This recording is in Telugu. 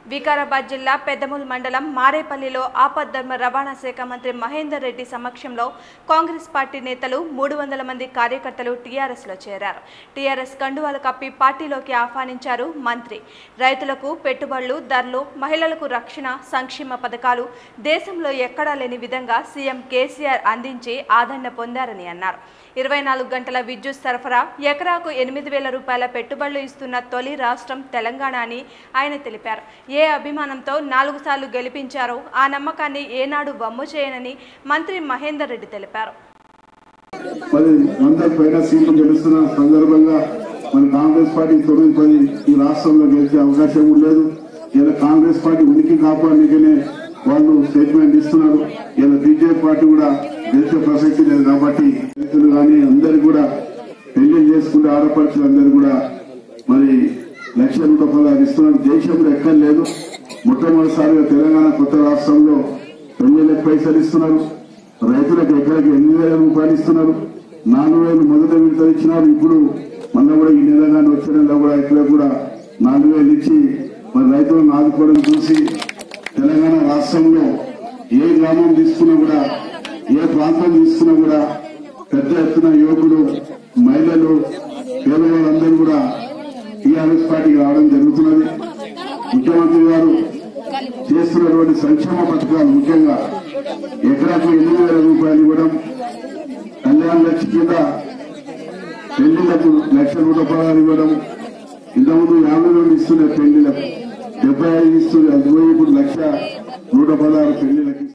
వికారాబాద్ జిల్లా పెద్దమూల్ మండలం మారేపల్లిలో ఆపద్ధర్మ రవాణా శాఖ మంత్రి మహేందర్ రెడ్డి సమక్షంలో కాంగ్రెస్ పార్టీ నేతలు 300 మంది కార్యకర్తలు టీఆర్ఎస్ లో చేరారు. టీఆర్ఎస్ కండువాలు కప్పి పార్టీలోకి ఆహ్వానించారు మంత్రి. రైతులకు పెట్టుబడులు, ధరలు, మహిళలకు రక్షణ, సంక్షేమ పథకాలు దేశంలో ఎక్కడా లేని విధంగా సీఎం కేసీఆర్ అందించి ఆదరణ పొందారని అన్నారు. 24 గంటల విద్యుత్ సరఫరా, ఎకరాకు 8,000 రూపాయల పెట్టుబడులు ఇస్తున్న తొలి రాష్ట్రం తెలంగాణ అని ఆయన తెలిపారు. ఏ అభిమానంతో 4 సార్లు గెలిపించారో ఆ నమ్మకాన్ని ఏనాడు వమ్ము చేయనని మంత్రి మహేందర్ రెడ్డి తెలిపారు. కాంగ్రెస్ పార్టీ 9-10 ఈ రాష్ట్రంలో గెలిచే అవకాశం లేదు. ఇలా కాంగ్రెస్ పార్టీ ఉనికి కాపాడనికనే వాళ్ళు స్టేట్మెంట్ ఇస్తున్నారు. ఇలా బీజేపీ పార్టీ కూడా గెలిచే ప్రసక్తి లేదు. కాబట్టి రైతులు కానీ అందరు కూడా పెళ్లి చేసుకుంటే ఆడపడుచులు అందరు కూడా మరి ₹1,00,000 ఇస్తున్నారు. దేశంలో ఎక్కడ లేదు. మొట్టమొదటిసారిగా తెలంగాణ కొత్త రాష్ట్రంలో పెళ్లిళ్ళకి పైసలు ఇస్తున్నారు. రైతులకు ఎకరాకి 8,000 రూపాయలు ఇస్తున్నారు. 4,000 మొదట విడతలు ఇచ్చినారు. ఇప్పుడు మళ్ళీ కూడా ఈ నెల కానీ వచ్చే నెల కూడా ఇక్కడ కూడా 4,000 ఇచ్చి మరి రైతులను ఆదుకోవడం చూసి తెలంగాణ రాష్ట్రంలో ఏ గ్రామం తీసుకున్నా కూడా, ఏ ప్రాంతం తీసుకున్నా కూడా పెద్ద ఎత్తున యువకులు, మహిళలు, పేదవాళ్ళందరూ కూడా టీఆర్ఎస్ పార్టీకి రావడం జరుగుతున్నది. ముఖ్యమంత్రి గారు చేస్తున్నటువంటి సంక్షేమ పథకాలు, ముఖ్యంగా ఎకరాకు 8,000 రూపాయలు ఇవ్వడం, కళ్యాణ లక్ష్మి కింద పెళ్లిళ్లకు ₹1,00,000 ఇవ్వడం, ఇంతకుముందు 50,000 ఇస్తున్న పెళ్లిళ్లకు 75 ఇస్తుంది. అది పోయి ఇప్పుడు ₹1,116 పెళ్లిళ్లకి